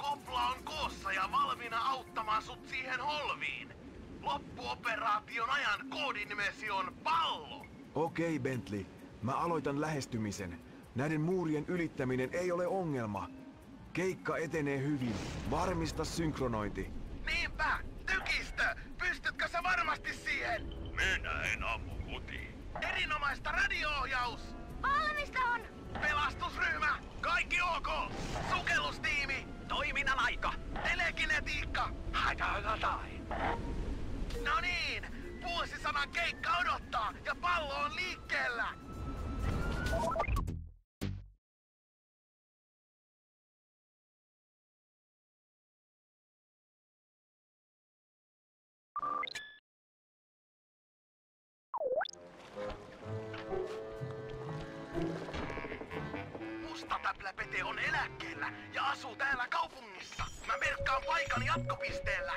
Kopla on koossa ja valmiina auttamaan sut siihen holviin. Loppuoperaation ajan koodinimesi on Pallo. Okei, Bentley. Mä aloitan lähestymisen. Näiden muurien ylittäminen ei ole ongelma. Keikka etenee hyvin. Varmista synkronointi. Niinpä! Tykistö! Pystytkö sä varmasti siihen? Minä en ammu kotiin. Erinomaista radio-ohjaus! Valmista on! Pelastusryhmä! Kaikki ok! Sukellustiimi! Toiminnan aika! Telekinetiikka! No niin! Vuosisadan keikka odottaa ja pallo on liikkeellä! Musta täpläpete on eläkkeellä ja asuu täällä kaupungissa. Mä merkkaan paikan jatkopisteellä.